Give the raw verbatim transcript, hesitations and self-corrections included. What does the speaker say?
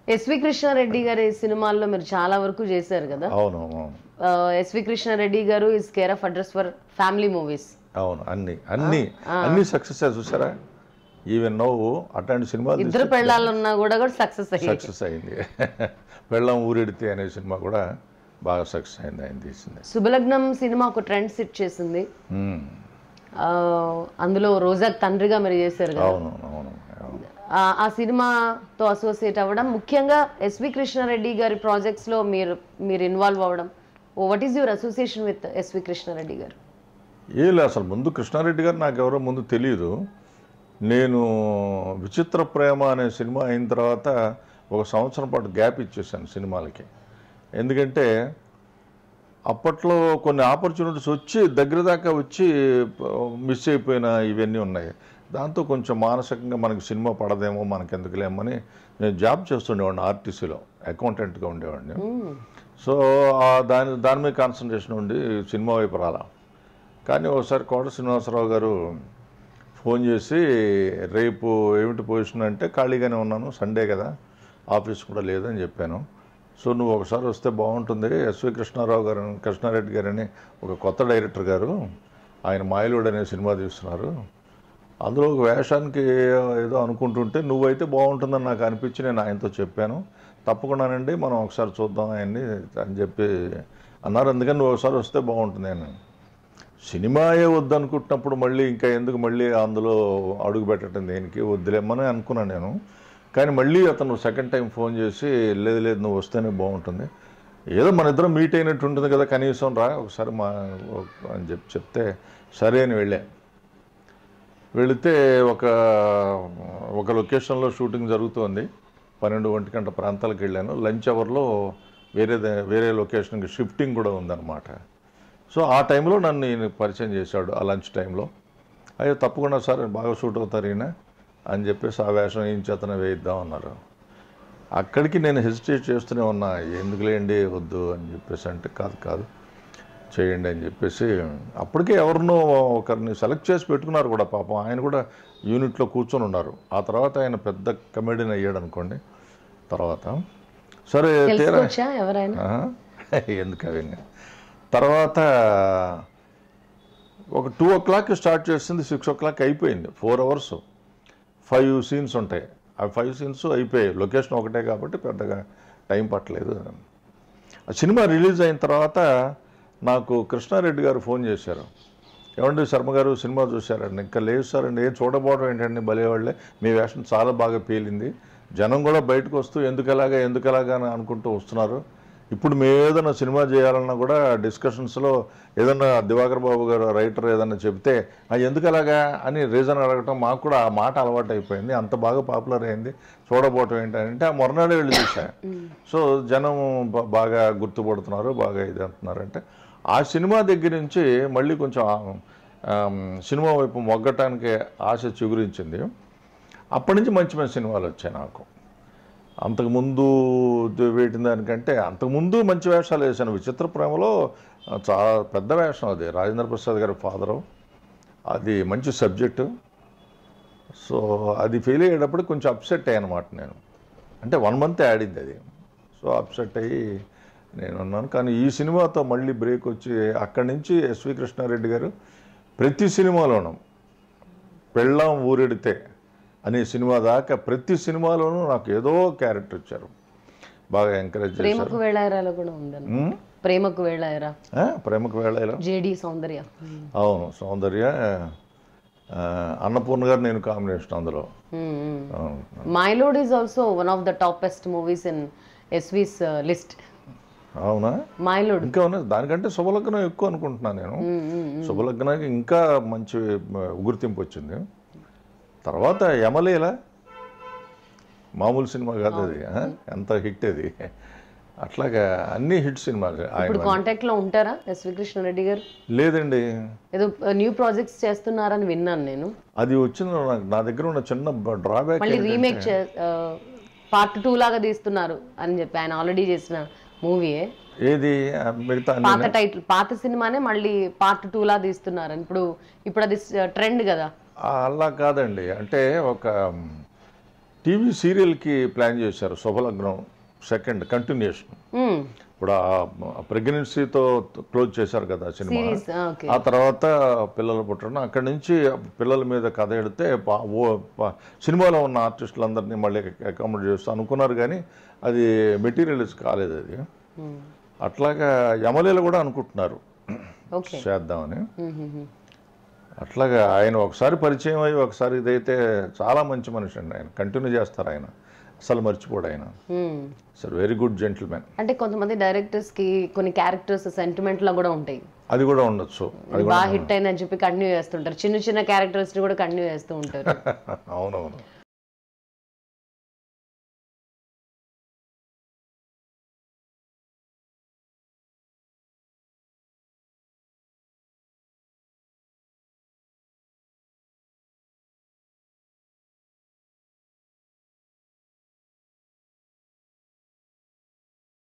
SV Krishna Reddy గారి సినిమాల్లో మీరు చాలా వరకు చేశారు కదా. అవును ఎస్వి కృష్ణారెడ్డి గారు is care of address for family movies. అవును అన్ని అన్ని అన్ని సక్సెస్ చూసారా. ఈవెన్ నవ్వు అట్లాంటి సినిమాలు ఇద్దరు పెళ్ళాలన్నా కూడా కూడా సక్సెస్ అయ్యింది సక్సెస్ అయింది పెళ్ళం ఊరెడితే అనే సినిమా కూడా బాగా సక్సెస్ అయింది ఆయన తీసింది. శుభలగ్నం సినిమా ఒక ట్రెండ్ సెట్ చేసింది. అందులో రోజా తండ్రిగా మీరు చేశారు కదా. అవును అవును ఆ సినిమాతో అసోసియేట్ అవ్వడం, ముఖ్యంగా ఎస్వి కృష్ణారెడ్డి గారి ప్రాజెక్ట్స్ లో మీరు మీరు ఇన్వాల్వ్ అవ్వడం, what is your association with SV Krishnareddy గారు? ఏ లేదు అసలు ముందు కృష్ణారెడ్డి గారు నాకు ఎవరో ముందు తెలియదు. నేను విచిత్ర ప్రేమ అనే సినిమా అయిన తర్వాత ఒక సంవత్సరం పాటు గ్యాప్ ఇచ్చేసాను సినిమాలకి. ఎందుకంటే అప్పట్లో కొన్ని ఆపర్చునిటీస్ వచ్చి దగ్గర దాకా వచ్చి మిస్ అయిపోయిన ఇవన్నీ ఉన్నాయి. దాంతో కొంచెం మానసికంగా మనకి సినిమా పడదేమో మనకెందుకులేమని నేను జాబ్ చేస్తుండేవాడిని, ఆర్టీసీలో అకౌంటెంట్గా ఉండేవాడిని. సో దాని దాని మీద కాన్సన్ట్రేషన్ ఉండి సినిమా వైపు రాలా. కానీ ఒకసారి కోట శ్రీనివాసరావు గారు ఫోన్ చేసి, రేపు ఏమిటి పొజిషన్ అంటే ఖాళీగానే ఉన్నాను, సండే కదా, ఆఫీస్ కూడా లేదని చెప్పాను. సో నువ్వు ఒకసారి వస్తే బాగుంటుంది, ఎస్వి కృష్ణారావు గారు కృష్ణారెడ్డి గారని ఒక కొత్త డైరెక్టర్ గారు, ఆయన మాయలుడు అనే సినిమా తీస్తున్నారు, అందులో ఒక వేషానికి ఏదో అనుకుంటుంటే నువ్వైతే బాగుంటుందని నాకు అనిపించి నేను ఆయనతో చెప్పాను. తప్పకుండానండి మనం ఒకసారి చూద్దాం ఆయన్ని అని చెప్పి అన్నారు. అందుకని నువ్వు ఒకసారి వస్తే బాగుంటుంది అని. సినిమాయే వద్దనుకుంటున్నప్పుడు మళ్ళీ ఇంకా ఎందుకు మళ్ళీ అందులో అడుగు పెట్టడం దేనికి, వద్దులేమని అనుకున్నాను నేను. కానీ మళ్ళీ అతను సెకండ్ టైం ఫోన్ చేసి, లేదు లేదు నువ్వు వస్తేనే బాగుంటుంది, ఏదో మన ఇద్దరం మీట్ అయినట్టు ఉంటుంది కదా, కనీసం రా ఒకసారి మా అని చెప్పి చెప్తే సరే అని వెళ్ళా. వెళితే ఒక ఒక లొకేషన్లో షూటింగ్ జరుగుతోంది. పన్నెండు ఒంటి గంట ప్రాంతాలకు వెళ్ళాను. లంచ్ అవర్లో వేరే వేరే లొకేషన్కి షిఫ్టింగ్ కూడా ఉందన్నమాట. సో ఆ టైంలో నన్ను ఈయన పరిచయం చేశాడు. ఆ లంచ్ టైంలో అయ్యో తప్పకుండా సార్ బాగా షూట్ అవుతారు ఈయన అని చెప్పేసి ఆ వేషం ఏం చేతనే వేయిద్దాం అన్నారు. అక్కడికి నేను హెసిటేట్ చేస్తూనే ఉన్నా, ఎందుకులేండి వద్దు అని చెప్పేసి అంటే, కాదు కాదు చేయండి అని చెప్పేసి అప్పటికే ఎవరినో ఒకరిని సెలెక్ట్ చేసి పెట్టుకున్నారు కూడా పాపం. ఆయన కూడా యూనిట్లో కూర్చొని ఉన్నారు. ఆ తర్వాత ఆయన పెద్ద కమెడియన్ అయ్యాడు అనుకోండి. తర్వాత సరే తీరా ఎందుకు అవన్నీ. తర్వాత ఒక టూ ఓ క్లాక్ స్టార్ట్ చేసింది, సిక్స్ ఓ క్లాక్ అయిపోయింది. ఫోర్ అవర్స్ ఫైవ్ సీన్స్ ఉంటాయి. ఆ ఫైవ్ సీన్స్ అయిపోయాయి. లొకేషన్ ఒకటే కాబట్టి పెద్దగా టైం పట్టలేదు. ఆ సినిమా రిలీజ్ అయిన తర్వాత నాకు కృష్ణారెడ్డి గారు ఫోన్ చేశారు. ఏమండి శర్మ గారు సినిమా చూశారండి? ఇంకా లేదు సార్ అండి. ఏం చూడబోవడం ఏంటండి, భలేవాళ్ళే, మీ వేషం చాలా బాగా పేలింది, జనం కూడా బయటకు వస్తూ ఎందుకలాగా ఎందుకలాగా అని అనుకుంటూ వస్తున్నారు. ఇప్పుడు మేము ఏదైనా సినిమా చేయాలన్నా కూడా డిస్కషన్స్లో ఏదన్నా దివాకర్ బాబు గారు రైటర్ ఏదన్నా చెప్తే ఎందుకలాగా అని రీజన్ అడగటం మాకు కూడా ఆ మాట అలవాటు అయిపోయింది. అంత బాగా పాపులర్ అయింది, చూడబోవటం ఏంటంటే ఆ మొరనాడే వెళ్ళి చూసా. సో జనం బాగా గుర్తుపడుతున్నారు, బాగా ఇది అంటున్నారు. అంటే ఆ సినిమా దగ్గర నుంచి మళ్ళీ కొంచెం సినిమా వైపు మొగ్గటానికి ఆశ చిగురించింది. అప్పటి నుంచి మంచి మంచి సినిమాలు వచ్చాయి నాకు. అంతకుముందు వేటిన దానికంటే అంతకుముందు మంచి వేషాలు వేసాను. విచిత్ర ప్రేమలో చాలా పెద్ద వేషం, అది రాజేంద్ర ప్రసాద్ గారి ఫాదరు, అది మంచి సబ్జెక్టు. సో అది ఫెయిల్ అయ్యేటప్పుడు కొంచెం అప్సెట్ అయ్యానమాట నేను. అంటే వన్ మంత్ ఆడింది అది. సో అప్సెట్ అయ్యి నేను ఉన్నాను. కానీ ఈ సినిమాతో మళ్ళీ బ్రేక్ వచ్చి అక్కడి నుంచి ఎస్వి కృష్ణారెడ్డి గారు ప్రతి సినిమాలోనూ పెళ్ళాం ఊరెడితే అనే సినిమా దాకా ప్రతి సినిమాలోనూ నాకు ఏదో క్యారెక్టర్ ఇచ్చారు, బాగా ఎంకరేజ్ చేశారు. ప్రేమకు వేళాయరాలో కూడా ఉందండి. ప్రేమకు వేళాయరా, ప్రేమకు వేళాయరా, జేడి సౌందర్య. అవును సౌందర్య, అన్నపూర్ణ గారు నేను కాంబినేషన్ అందులో. Mayalodu is also one of the toppest movies in SV's list. అవునా? మైలోడ్ ఇంకా ఉన్నది దానికంటే శుభలగ్నం ఎక్కువ అనుకుంటున్నాను నేను. శుభలగ్నానికి ఇంకా మంచి గుర్తింపు వచ్చింది. తర్వాత యమలీల మామూలు సినిమా కాదు అది, ఎంత హిట్ అది. అట్లాగా అన్ని హిట్ సినిమాలు. ఇప్పుడు కాంటాక్ట్ లో ఉంటారా ఎస్వి కృష్ణారెడ్డి గారు? లేదండి, ఏదో న్యూ ప్రాజెక్ట్స్ చేస్తున్నారని విన్నాను నేను. అది వచ్చింది నా దగ్గర ఉన్న చిన్న డ్రాబ్యాక్. మళ్ళీ రీమేక్ పార్ట్ టూ లాగా తీస్తున్నారు అని చెప్పి, ఆయన ఆల్రెడీ చేసిన మూవీయే. ఏది మిగతా పాత టైటిల్ పాత సినిమానే మళ్ళీ పార్ట్ టూ లా తీస్తున్నారు. ఇప్పుడు ఇప్పుడు అది ట్రెండ్ కదా. అలా కాదండి, అంటే ఒక టీవీ సీరియల్కి ప్లాన్ చేశారు శుభలగ్నం సెకండ్ కంటిన్యూషన్. ఇప్పుడు ఆ ప్రెగ్నెన్సీతో క్లోజ్ చేశారు కదా సినిమా. ఆ తర్వాత పిల్లలు పుట్టడం, అక్కడి నుంచి పిల్లల మీద కథ ఎడితే సినిమాలో ఉన్న ఆర్టిస్టులందరినీ మళ్ళీ అకామిడేట్ చేస్తూ అనుకున్నారు, కానీ అది మెటీరియల్స్ కాలేదు. అది అట్లాగా యమలీల కూడా అనుకుంటున్నారు చేద్దామని. అట్లాగా ఆయన ఒకసారి పరిచయం అయ్యి ఒకసారి ఇదైతే చాలా మంచి మనిషి అండి. ఆయన కంటిన్యూ చేస్తారు, ఆయన అసలు మర్చిపోడు ఆయన. Sir very good gentlemen. అంటే కొంతమంది డైరెక్టర్స్ కి కొన్ని క్యారెక్టర్స్ సెంటిమెంట్ లా కూడా ఉంటాయి, అది కూడా ఉండొచ్చు. బాగా హిట్ అయిందని చెప్పి కంటిన్యూ చేస్తుంటారు, చిన్న చిన్న క్యారెక్టర్స్ కూడా కంటిన్యూ చేస్తూ ఉంటారు. అవునవును.